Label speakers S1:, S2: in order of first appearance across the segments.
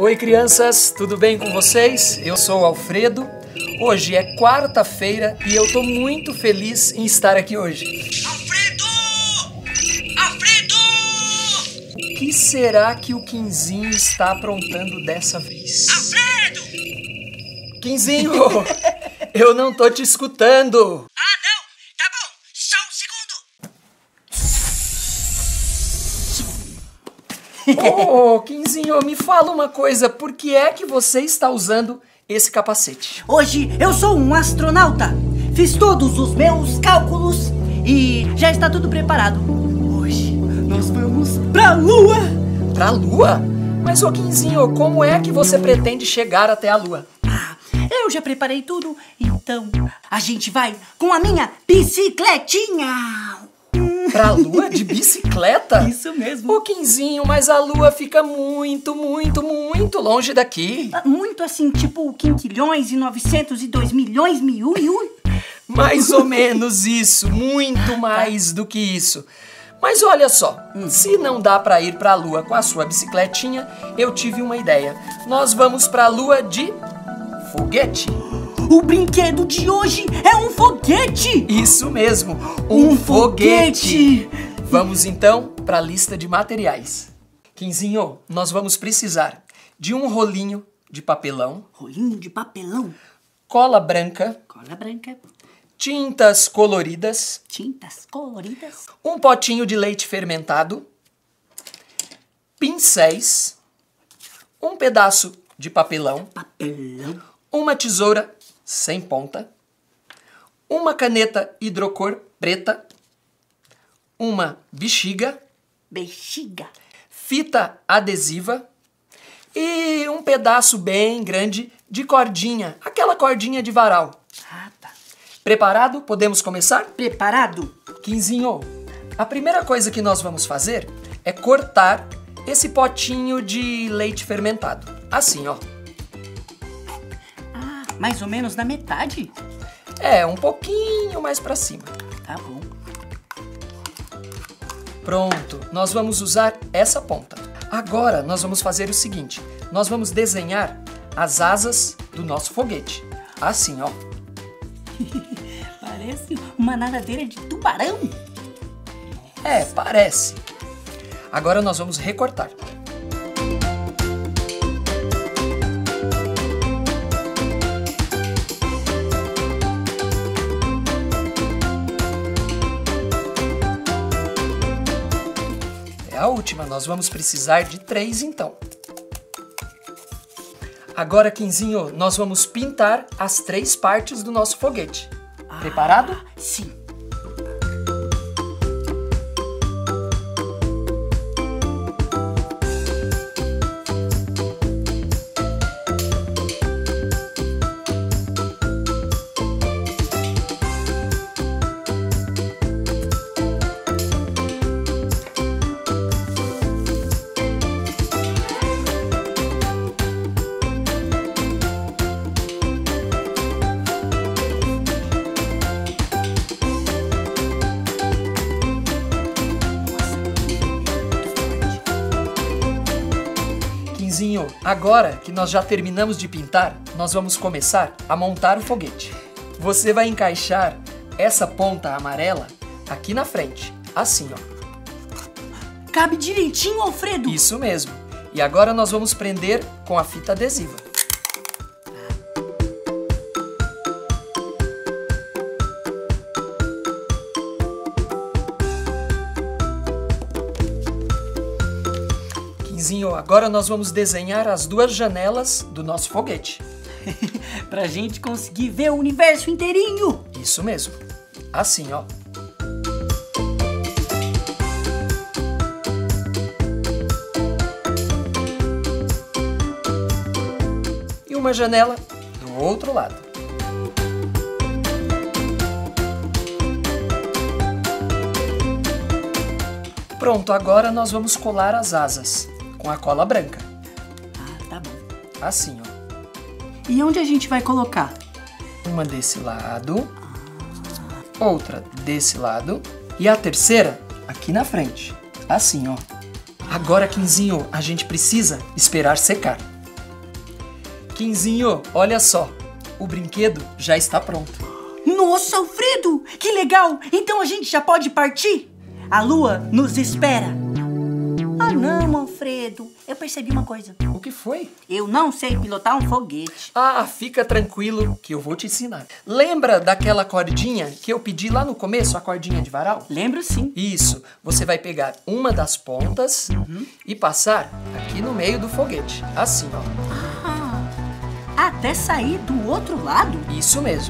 S1: Oi, crianças, tudo bem com vocês? Eu sou o Alfredo. Hoje é quarta-feira e eu tô muito feliz em estar aqui hoje.
S2: Alfredo! Alfredo!
S1: O que será que o Quinzinho está aprontando dessa vez?
S2: Alfredo!
S1: Quinzinho, eu não tô te escutando.
S2: Ah, não! Tá bom, só um segundo.
S1: Ô, Quinzinho, me fala uma coisa, por que é que você está usando esse capacete?
S3: Hoje eu sou um astronauta. Fiz todos os meus cálculos e já está tudo preparado. Hoje nós vamos pra Lua.
S1: Pra Lua? Mas, ô Quinzinho, como é que você pretende chegar até a Lua?
S3: Eu já preparei tudo, então a gente vai com a minha bicicletinha.
S1: Pra Lua de bicicleta?
S3: Isso mesmo.
S1: Ô Quinzinho, mas a Lua fica muito longe daqui.
S3: Muito assim, tipo 5.902 milhões mil.
S1: Mais ou menos isso, muito mais do que isso. Mas olha só, se não dá pra ir pra Lua com a sua bicicletinha, eu tive uma ideia. Nós vamos pra Lua de foguete.
S3: O brinquedo de hoje é um foguete!
S1: Isso mesmo,
S3: Um foguete!
S1: Vamos então para a lista de materiais. Quinzinho, nós vamos precisar de um rolinho de papelão,
S3: Rolinho de papelão,
S1: cola branca,
S3: cola branca,
S1: tintas coloridas,
S3: tintas coloridas,
S1: um potinho de leite fermentado, pincéis, um pedaço de papelão,
S3: papelão,
S1: uma tesoura sem ponta, uma caneta hidrocor preta, uma bexiga, fita adesiva e um pedaço bem grande de cordinha, aquela cordinha de varal.
S3: Ah, tá.
S1: Preparado? Podemos começar?
S3: Preparado?
S1: Quinzinho, a primeira coisa que nós vamos fazer é cortar esse potinho de leite fermentado. Assim, ó.
S3: Mais ou menos na metade?
S1: É, um pouquinho mais pra cima.
S3: Tá bom.
S1: Pronto, nós vamos usar essa ponta. Agora nós vamos fazer o seguinte, nós vamos desenhar as asas do nosso foguete. Assim, ó.
S3: Parece uma nadadeira de tubarão.
S1: É, parece. Agora nós vamos recortar. A última, nós vamos precisar de 3 então. Agora, Quinzinho, nós vamos pintar as 3 partes do nosso foguete. Preparado?
S3: Sim.
S1: Agora que nós já terminamos de pintar, nós vamos começar a montar o foguete. Você vai encaixar essa ponta amarela aqui na frente, assim, ó.
S3: Cabe direitinho, Alfredo?
S1: Isso mesmo. E agora nós vamos prender com a fita adesiva. Agora nós vamos desenhar as 2 janelas do nosso foguete.
S3: Pra gente conseguir ver o universo inteirinho.
S1: Isso mesmo. Assim, ó. E uma janela do outro lado. Pronto, agora nós vamos colar as asas com a cola branca.
S3: Ah, tá bom.
S1: Assim, ó.
S3: E onde a gente vai colocar?
S1: Uma desse lado, outra desse lado e a terceira aqui na frente. Assim, ó. Agora, Quinzinho, a gente precisa esperar secar. Quinzinho, olha só. O brinquedo já está pronto.
S3: Nossa, Alfredo, que legal! Então a gente já pode partir? A lua nos espera. Ah não, Alfredo, eu percebi uma coisa.
S1: O que foi?
S3: Eu não sei pilotar um foguete.
S1: Ah, fica tranquilo que eu vou te ensinar. Lembra daquela cordinha que eu pedi lá no começo, a cordinha de varal?
S3: Lembro sim.
S1: Isso, você vai pegar uma das pontas e passar aqui no meio do foguete. Assim, ó.
S3: Até sair do outro lado?
S1: Isso mesmo.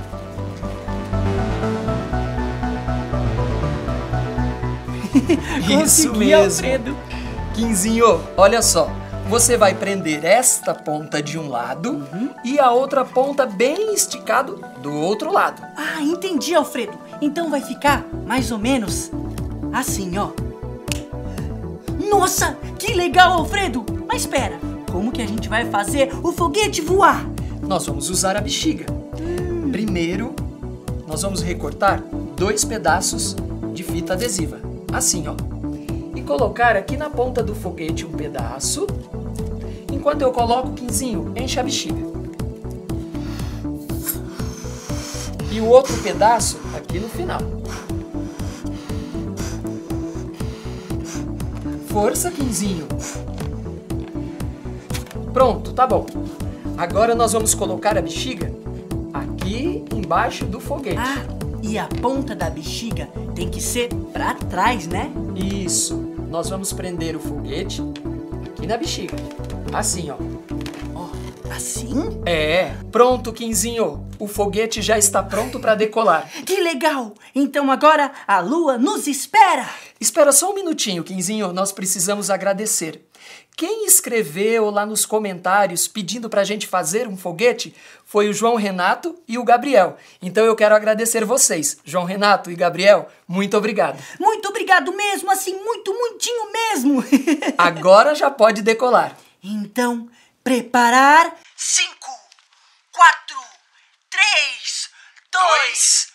S1: Isso
S3: Consegui,
S1: mesmo.
S3: Alfredo.
S1: Quinzinho, olha só. Você vai prender esta ponta de um lado e a outra ponta bem esticado do outro lado.
S3: Ah, entendi, Alfredo. Então vai ficar mais ou menos assim, ó. Nossa, que legal, Alfredo! Mas espera, como que a gente vai fazer o foguete voar?
S1: Nós vamos usar a bexiga. Primeiro, nós vamos recortar 2 pedaços de fita adesiva. Assim, ó. E colocar aqui na ponta do foguete um pedaço. Enquanto eu coloco, Quinzinho, enche a bexiga. E o outro pedaço aqui no final. Força, Quinzinho. Pronto, tá bom. Agora nós vamos colocar a bexiga aqui embaixo do foguete.
S3: Ah, e a ponta da bexiga tem que ser pra trás, né?
S1: Isso. Nós vamos prender o foguete aqui na bexiga. Assim, ó.
S3: Ó, assim?
S1: É. Pronto, Quinzinho. O foguete já está pronto para decolar.
S3: Que legal! Então agora a lua nos espera!
S1: Espera só um minutinho, Quinzinho. Nós precisamos agradecer. Quem escreveu lá nos comentários pedindo pra gente fazer um foguete foi o João Renato e o Gabriel. Então eu quero agradecer vocês. João Renato e Gabriel, muito obrigado.
S3: Muito obrigado mesmo, assim, muitinho mesmo!
S1: Agora já pode decolar.
S3: Então, preparar...
S2: 5, 4, 3, 2,